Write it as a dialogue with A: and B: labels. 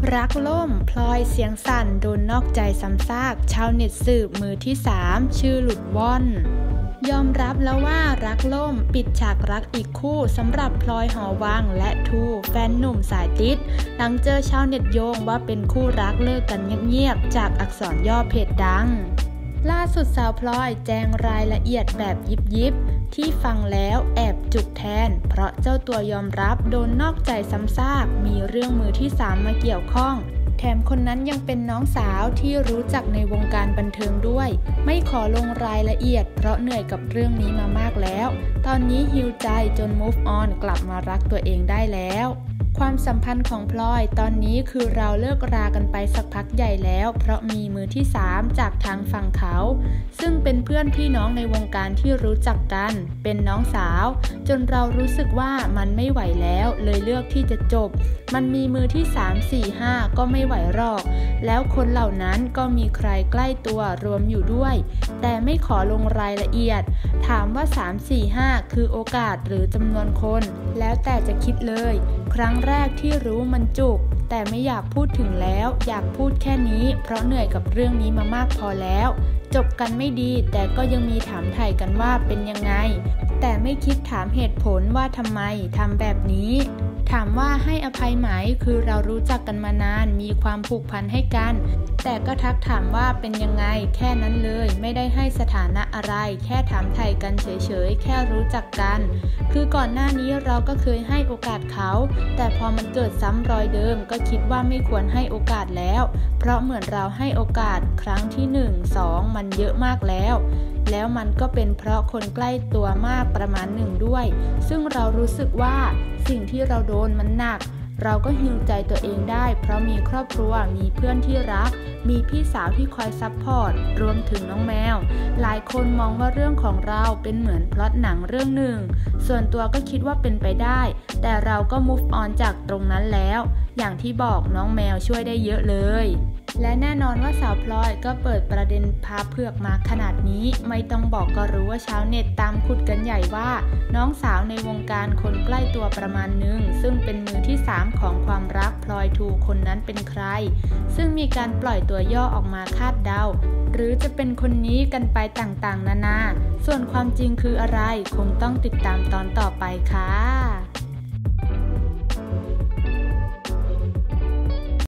A: รักล่มพลอยเสียงสั่นโดนนอกใจซ้ำซากชาวเน็ตสืบมือที่3ชื่อหลุดว่อนยอมรับแล้วว่ารักล่มปิดฉากรักอีกคู่สำหรับพลอยหอวังและทูแฟนหนุ่มสายติ๊ดหลังเจอชาวเน็ตโยงว่าเป็นคู่รักเลิกกันเงียบๆจากอักษรย่อเพจดังล่าสุดสาวพลอยแจ้งรายละเอียดแบบยิบที่ฟังแล้วแอบจุกแทนเพราะเจ้าตัวยอมรับโดนนอกใจซ้ำซากมีเรื่องมือที่3มาเกี่ยวข้องแถมคนนั้นยังเป็นน้องสาวที่รู้จักในวงการบันเทิงด้วยไม่ขอลงรายละเอียดเพราะเหนื่อยกับเรื่องนี้มามากแล้วตอนนี้ฮีลใจจน move on กลับมารักตัวเองได้แล้วความสัมพันธ์ของพลอยตอนนี้คือเราเลิกรากันไปสักพักใหญ่แล้วเพราะมีมือที่3จากทางฝั่งเขาซึ่งเป็นเพื่อนพี่น้องในวงการที่รู้จักกันเป็นน้องสาวจนเรารู้สึกว่ามันไม่ไหวแล้วเลยเลือกที่จะจบมันมีมือที่3 4 5ก็ไม่ไหวหรอกแล้วคนเหล่านั้นก็มีใครใกล้ตัวรวมอยู่ด้วยแต่ไม่ขอลงรายละเอียดถามว่า3 4 5คือโอกาสหรือจำนวนคนแล้วแต่จะคิดเลยครั้งแรกที่รู้มันจุกแต่ไม่อยากพูดถึงแล้วอยากพูดแค่นี้เพราะเหนื่อยกับเรื่องนี้มามากพอแล้วจบกันไม่ดีแต่ก็ยังมีถามไถ่กันว่าเป็นยังไงแต่ไม่คิดถามเหตุผลว่าทำไมทำแบบนี้ถามว่าให้อภัยไหมคือเรารู้จักกันมานานมีความผูกพันให้กันแต่ก็ทักถามว่าเป็นยังไงแค่นั้นเลยไม่ได้ให้สถานะอะไรแค่ถามไถ่กันเฉยๆแค่รู้จักกันคือก่อนหน้านี้เราก็เคยให้โอกาสเขาแต่พอมันเกิดซ้ำรอยเดิมก็คิดว่าไม่ควรให้โอกาสแล้วเพราะเหมือนเราให้โอกาสครั้งที่1 2มันเยอะมากแล้วมันก็เป็นเพราะคนใกล้ตัวมากประมาณ1ด้วยซึ่งเรารู้สึกว่าสิ่งที่เราโดนมันหนักเราก็ฮีลใจตัวเองได้เพราะมีครอบครัวมีเพื่อนที่รักมีพี่สาวที่คอยซัพพอร์ตรวมถึงน้องแมวหลายคนมองว่าเรื่องของเราเป็นเหมือนพล็อตหนังเรื่องหนึ่งส่วนตัวก็คิดว่าเป็นไปได้แต่เราก็ move on จากตรงนั้นแล้วอย่างที่บอกน้องแมวช่วยได้เยอะเลยและแน่นอนว่าสาวพลอยก็เปิดประเด็นพาเผือกมาขนาดนี้ไม่ต้องบอกก็รู้ว่าชาวเน็ตตามขุดกันใหญ่ว่าน้องสาวในวงการคนใกล้ตัวประมาณนึงซึ่งเป็นมือที่3ของความรักพลอยทูคนนั้นเป็นใครซึ่งมีการปล่อยตัวย่อออกมาคาดเดาหรือจะเป็นคนนี้กันไปต่างๆนานาส่วนความจริงคืออะไรคงต้องติดตามตอนต่อไปค่ะ